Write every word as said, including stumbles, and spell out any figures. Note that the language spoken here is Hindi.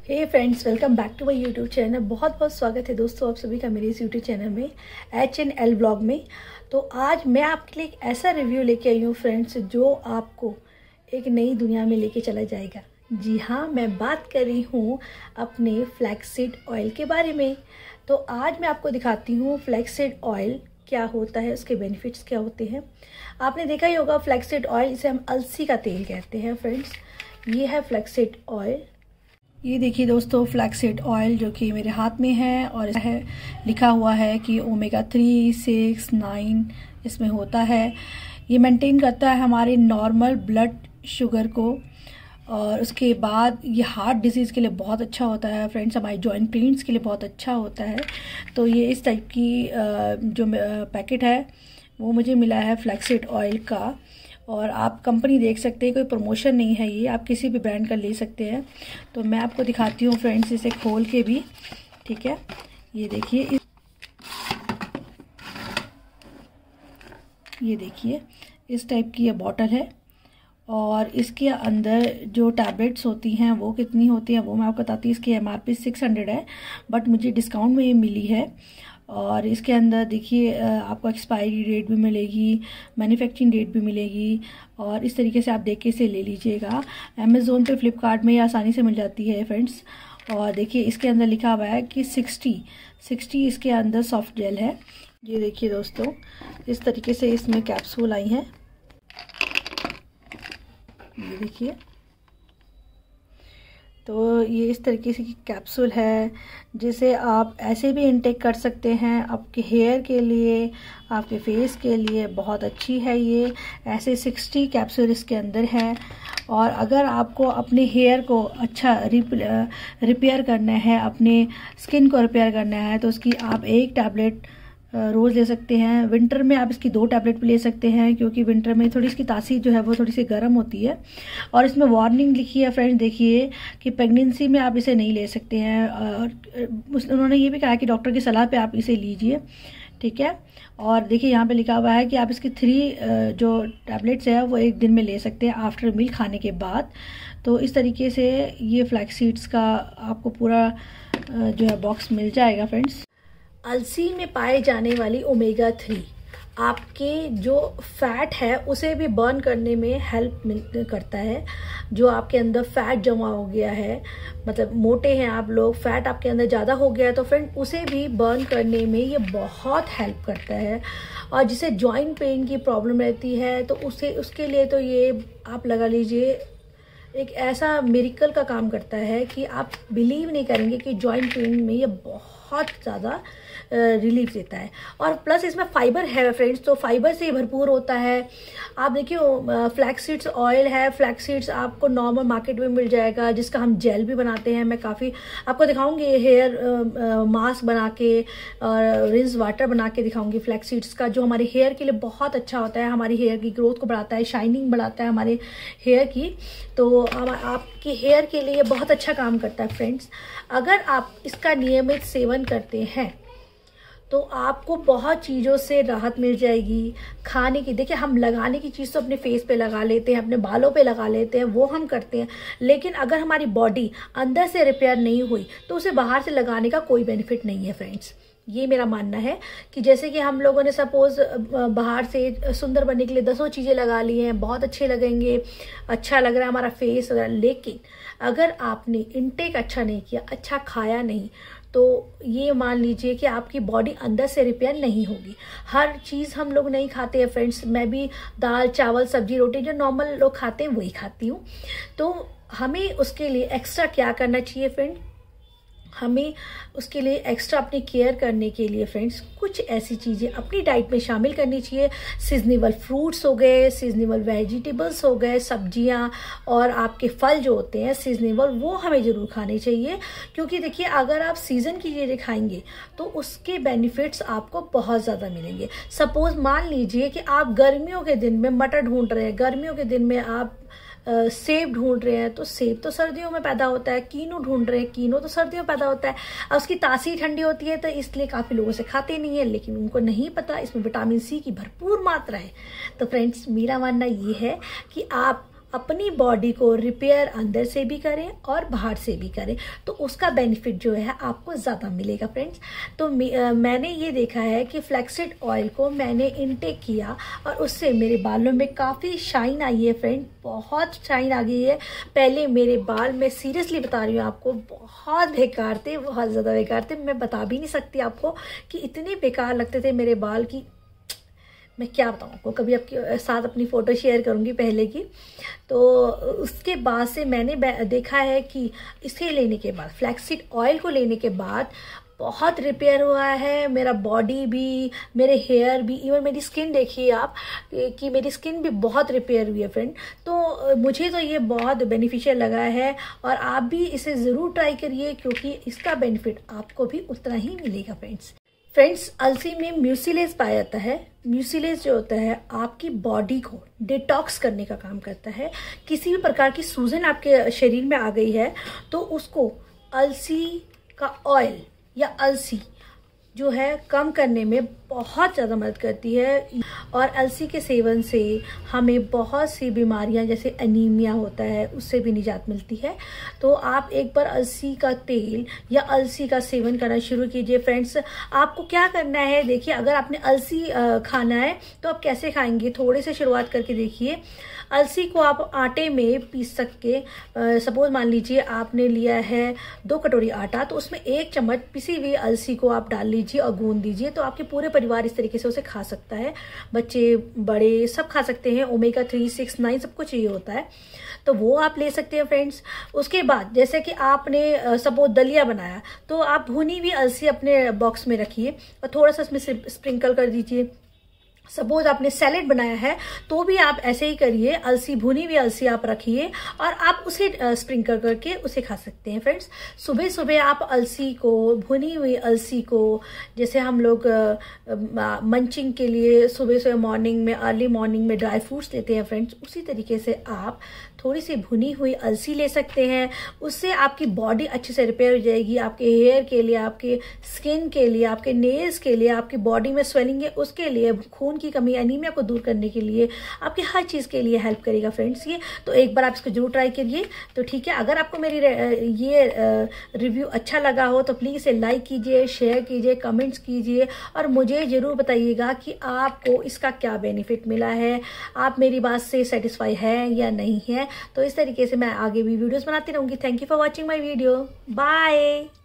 Hey friends, welcome back to my YouTube channel. बहुत बहुत स्वागत है दोस्तों आप सभी का मेरे इस यूट्यूब चैनल में एच एन एल ब्लॉग में। तो आज मैं आपके लिए एक ऐसा रिव्यू लेके आई हूँ फ्रेंड्स, जो आपको एक नई दुनिया में लेके चला जाएगा। जी हाँ, मैं बात कर रही हूँ अपने फ्लैक्ससीड ऑयल के बारे में। तो आज मैं आपको दिखाती हूँ फ्लैक्ससीड ऑयल क्या होता है, उसके बेनिफिट्स क्या होते हैं। आपने देखा ही होगा फ्लैक्ससीड ऑयल, इसे हम अलसी का तेल कहते हैं फ्रेंड्स। ये है फ्लैक्ससीड ऑयल। ये देखिए दोस्तों, फ्लैक्ससीड ऑयल जो कि मेरे हाथ में है और है लिखा हुआ है कि ओमेगा थ्री सिक्स नाइन इसमें होता है। ये मेंटेन करता है हमारे नॉर्मल ब्लड शुगर को, और उसके बाद ये हार्ट डिजीज़ के लिए बहुत अच्छा होता है फ्रेंड्स, हमारे जॉइंट पेन्स के लिए बहुत अच्छा होता है। तो ये इस टाइप की जो पैकेट है वो मुझे मिला है फ्लैक्ससीड ऑयल का। और आप कंपनी देख सकते हैं, कोई प्रमोशन नहीं है, ये आप किसी भी ब्रांड का ले सकते हैं। तो मैं आपको दिखाती हूँ फ्रेंड्स इसे खोल के भी, ठीक है। ये देखिए, ये देखिए इस टाइप की ये बॉटल है, और इसके अंदर जो टैबलेट्स होती हैं वो कितनी होती हैं वो मैं आपको बताती हूँ। इसकी M R P six hundred है, बट मुझे डिस्काउंट में ये मिली है। और इसके अंदर देखिए आपको एक्सपायरी डेट भी मिलेगी, मैन्युफैक्चरिंग डेट भी मिलेगी, और इस तरीके से आप देख के इसे ले लीजिएगा। अमेज़ोन पे, फ्लिपकार्ट में ये आसानी से मिल जाती है फ्रेंड्स। और देखिए इसके अंदर लिखा हुआ है कि सिक्सटी सिक्सटी इसके अंदर सॉफ्ट जेल है। ये देखिए दोस्तों, इस तरीके से इसमें कैप्सूल आई हैं। ये देखिए, तो ये इस तरीके से कैप्सूल है, जिसे आप ऐसे भी इनटेक कर सकते हैं। आपके हेयर के लिए, आपके फेस के लिए बहुत अच्छी है ये। ऐसे सिक्सटी कैप्सूल इसके अंदर है। और अगर आपको अपने हेयर को अच्छा रिपेयर करना है, अपने स्किन को रिपेयर करना है, तो उसकी आप एक टैबलेट रोज़ ले सकते हैं। विंटर में आप इसकी दो टैबलेट भी ले सकते हैं, क्योंकि विंटर में थोड़ी इसकी तासीर जो है वो थोड़ी सी गर्म होती है। और इसमें वार्निंग लिखी है फ्रेंड्स, देखिए कि प्रेगनेंसी में आप इसे नहीं ले सकते हैं। और उन्होंने ये भी कहा कि डॉक्टर की सलाह पे आप इसे लीजिए, ठीक है। और देखिए यहाँ पे लिखा हुआ है कि आप इसकी थ्री जो टैबलेट्स है वो एक दिन में ले सकते हैं आफ्टर मील, खाने के बाद। तो इस तरीके से ये फ्लैक्स का आपको पूरा जो है बॉक्स मिल जाएगा फ्रेंड्स। अलसी में पाए जाने वाली ओमेगा थ्री आपके जो फैट है उसे भी बर्न करने में हेल्प मिल करता है। जो आपके अंदर फैट जमा हो गया है, मतलब मोटे हैं आप लोग, फैट आपके अंदर ज़्यादा हो गया है, तो फ्रेंड उसे भी बर्न करने में ये बहुत हेल्प करता है। और जिसे जॉइंट पेन की प्रॉब्लम रहती है, तो उसे उसके लिए तो ये आप लगा लीजिए एक ऐसा मिरेकल का काम करता है कि आप बिलीव नहीं करेंगे कि जॉइंट पेन में ये बहुत ज़्यादा रिलीफ देता है। और प्लस इसमें फाइबर है फ्रेंड्स, तो फाइबर से भरपूर होता है। आप देखिए फ्लैक्स ऑयल है, फ्लैक्स आपको नॉर्मल मार्केट में मिल जाएगा, जिसका हम जेल भी बनाते हैं। मैं काफ़ी आपको दिखाऊंगी हेयर मास्क बना के और रिंस वाटर बना के दिखाऊंगी फ्लैक्स का, जो हमारे हेयर के लिए बहुत अच्छा होता है। हमारी हेयर की ग्रोथ को बढ़ाता है, शाइनिंग बढ़ाता है हमारे हेयर की। तो आपके हेयर के लिए बहुत अच्छा काम करता है फ्रेंड्स। अगर आप इसका नियमित सेवन करते हैं तो आपको बहुत चीज़ों से राहत मिल जाएगी। खाने की, देखिए हम लगाने की चीज़ तो अपने फेस पे लगा लेते हैं, अपने बालों पे लगा लेते हैं, वो हम करते हैं। लेकिन अगर हमारी बॉडी अंदर से रिपेयर नहीं हुई तो उसे बाहर से लगाने का कोई बेनिफिट नहीं है फ्रेंड्स। ये मेरा मानना है कि जैसे कि हम लोगों ने सपोज बाहर से सुंदर बनने के लिए दसों चीज़ें लगा ली हैं, बहुत अच्छे लगेंगे, अच्छा लग रहा है हमारा फेस वगैरह, लेकिन अगर आपने इनटेक अच्छा नहीं किया, अच्छा खाया नहीं, तो ये मान लीजिए कि आपकी बॉडी अंदर से रिपेयर नहीं होगी। हर चीज़ हम लोग नहीं खाते हैं फ्रेंड्स, मैं भी दाल चावल सब्जी रोटी जो नॉर्मल लोग खाते हैं वही खाती हूँ। तो हमें उसके लिए एक्स्ट्रा क्या करना चाहिए फ्रेंड, हमें उसके लिए एक्स्ट्रा अपनी केयर करने के लिए फ्रेंड्स कुछ ऐसी चीज़ें अपनी डाइट में शामिल करनी चाहिए। सीजनेबल फ्रूट्स हो गए, सीजनेबल वेजिटेबल्स हो गए, सब्जियां, और आपके फल जो होते हैं सीजनेबल, वो हमें ज़रूर खाने चाहिए। क्योंकि देखिए अगर आप सीज़न की चीज़ें खाएंगे तो उसके बेनिफिट्स आपको बहुत ज़्यादा मिलेंगे। सपोज मान लीजिए कि आप गर्मियों के दिन में मटर ढूंढ रहे हैं, गर्मियों के दिन में आप Uh, सेब ढूंढ रहे हैं, तो सेब तो सर्दियों में पैदा होता है। कीनू ढूंढ रहे हैं, कीनू तो सर्दियों में पैदा होता है। अब उसकी तासीर ठंडी होती है, तो इसलिए काफ़ी लोगों से खाते नहीं है, लेकिन उनको नहीं पता इसमें विटामिन सी की भरपूर मात्रा है। तो फ्रेंड्स मेरा मानना ये है कि आप अपनी बॉडी को रिपेयर अंदर से भी करें और बाहर से भी करें, तो उसका बेनिफिट जो है आपको ज़्यादा मिलेगा फ्रेंड्स। तो आ, मैंने ये देखा है कि फ्लैक्ससीड ऑयल को मैंने इनटेक किया और उससे मेरे बालों में काफ़ी शाइन आई है फ्रेंड, बहुत शाइन आ गई है। पहले मेरे बाल, मैं सीरियसली बता रही हूँ आपको, बहुत बेकार थे, बहुत ज़्यादा बेकार थे। मैं बता भी नहीं सकती आपको कि इतने बेकार लगते थे मेरे बाल की, मैं क्या बताऊँ आपको। कभी आपके साथ अपनी फ़ोटो शेयर करूँगी पहले की। तो उसके बाद से मैंने देखा है कि इसे लेने के बाद, फ्लैक्ससीड ऑयल को लेने के बाद बहुत रिपेयर हुआ है मेरा बॉडी भी, मेरे हेयर भी, इवन मेरी स्किन देखिए आप कि मेरी स्किन भी बहुत रिपेयर हुई है फ्रेंड। तो मुझे तो ये बहुत बेनिफिशियल लगा है और आप भी इसे ज़रूर ट्राई करिए, क्योंकि इसका बेनिफिट आपको भी उतना ही मिलेगा फ्रेंड्स। फ्रेंड्स, अलसी में म्यूसिलेज पाया जाता है। म्यूसिलेज जो होता है आपकी बॉडी को डिटॉक्स करने का काम करता है। किसी भी प्रकार की सूजन आपके शरीर में आ गई है तो उसको अलसी का ऑयल या अलसी जो है कम करने में बहुत ज़्यादा मदद करती है। और अलसी के सेवन से हमें बहुत सी बीमारियां जैसे एनीमिया होता है उससे भी निजात मिलती है। तो आप एक बार अलसी का तेल या अलसी का सेवन करना शुरू कीजिए फ्रेंड्स। आपको क्या करना है, देखिए, अगर आपने अलसी खाना है तो आप कैसे खाएंगे, थोड़े से शुरुआत करके देखिए। अलसी को आप आटे में पीस सके, सपोज मान लीजिए आपने लिया है दो कटोरी आटा, तो उसमें एक चम्मच पिसी हुई अलसी को आप डाल लीजिए और गूंद दीजिए। तो आपके पूरे परिवार इस तरीके से उसे खा सकता है, बच्चे बड़े सब खा सकते हैं। ओमेगा थ्री सिक्स नाइन सब कुछ ये होता है, तो वो आप ले सकते हैं फ्रेंड्स। उसके बाद जैसे कि आपने सपोज दलिया बनाया तो आप भुनी हुई अलसी अपने बॉक्स में रखिए और थोड़ा सा इसमें स्प्रिंकल कर दीजिए। सपोज आपने सैलेड बनाया है तो भी आप ऐसे ही करिए, अलसी, भुनी हुई अलसी आप रखिए और आप उसे स्प्रिंकल करके उसे खा सकते हैं फ्रेंड्स। सुबह सुबह आप अलसी को, भुनी हुई अलसी को, जैसे हम लोग मंचिंग के लिए सुबह सुबह मॉर्निंग में, अर्ली मॉर्निंग में ड्राई फ्रूट्स लेते हैं फ्रेंड्स, उसी तरीके से आप थोड़ी सी भुनी हुई अलसी ले सकते हैं। उससे आपकी बॉडी अच्छे से रिपेयर हो जाएगी। आपके हेयर के लिए, आपके स्किन के लिए, आपके नेल्स के लिए, आपकी बॉडी में स्वेलिंग है उसके लिए, खून की कमी, एनीमिया को दूर करने के लिए, आपकी हर चीज़ के लिए हेल्प करेगा फ्रेंड्स ये। तो एक बार आप इसको जरूर ट्राई करिए। तो ठीक है, अगर आपको मेरी ये रिव्यू अच्छा लगा हो तो प्लीज़ इसे लाइक कीजिए, शेयर कीजिए, कमेंट्स कीजिए और मुझे ज़रूर बताइएगा कि आपको इसका क्या बेनिफिट मिला है, आप मेरी बात से सेटिस्फाई है या नहीं है। तो इस तरीके से मैं आगे भी वीडियोस बनाती रहूँगी। Thank you for watching my video. Bye.